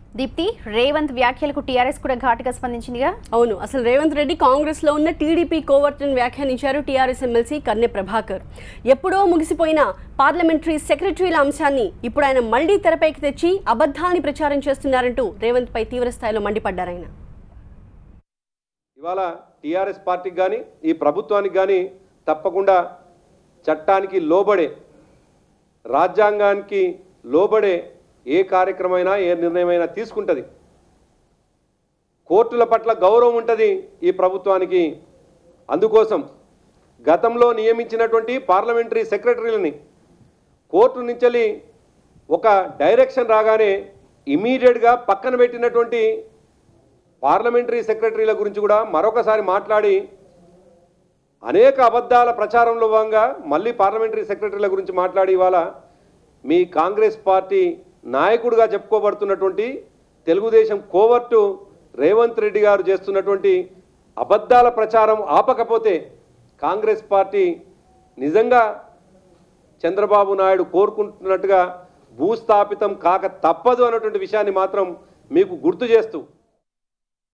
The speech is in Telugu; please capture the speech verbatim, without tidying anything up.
దీప్తి, రేవంత్ వ్యాఖ్యలకు టీఆర్ఎస్ కూడా ఘాటుగా స్పందించిందిగా. అవును, అసలు రేవంత్ రెడ్డి కాంగ్రెస్ లో ఉన్న టీడీపీ కోవర్ట్ని వ్యాఖ్యానించారు టీఆర్ఎస్ ఎమ్మెల్సీ కన్నె ప్రభాకర్. ఎప్పుడో ముగిసిపోయిన పార్లమెంటరీ సెక్రటరీల అంశాన్ని ఇప్పుడు ఆయన మళ్లీ తెరపైకి తెచ్చి అబద్ధాన్ని ప్రచారం చేస్తున్నారంటూ రేవంత్ పై తీవ్ర స్థాయిలో మండిపడ్డారు ఆయన. ఇవాళ టీఆర్ఎస్ పార్టీకి కానీ ఈ ప్రభుత్వానికి కానీ తప్పకుండా చట్టానికి లోబడే, రాజ్యాంగానికి లోబడే ఏ కార్యక్రమైనా ఏ నిర్ణయమైనా తీసుకుంటుంది. కోర్టుల పట్ల గౌరవం ఉంటుంది ఈ ప్రభుత్వానికి. అందుకోసం గతంలో నియమించినటువంటి పార్లమెంటరీ సెక్రటరీలని కోర్టు నుంచి ఒక డైరెక్షన్ రాగానే ఇమీడియట్గా పక్కన పెట్టినటువంటి పార్లమెంటరీ సెక్రటరీల గురించి కూడా మరొకసారి మాట్లాడి అనేక అబద్ధాల ప్రచారంలో భాగంగా మళ్ళీ పార్లమెంటరీ సెక్రటరీల గురించి మాట్లాడి ఇవాళ మీ కాంగ్రెస్ పార్టీ నాయకుడిగా చెప్పుకోబడుతున్నటువంటి తెలుగుదేశం కోవర్టు రేవంత్ రెడ్డి గారు చేస్తున్నటువంటి అబద్ధాల ప్రచారం ఆపకపోతే కాంగ్రెస్ పార్టీ నిజంగా చంద్రబాబు నాయుడు కోరుకుంటున్నట్టుగా భూస్థాపితం కాక తప్పదు అన్నటువంటి విషయాన్ని మాత్రం మీకు గుర్తు చేస్తూ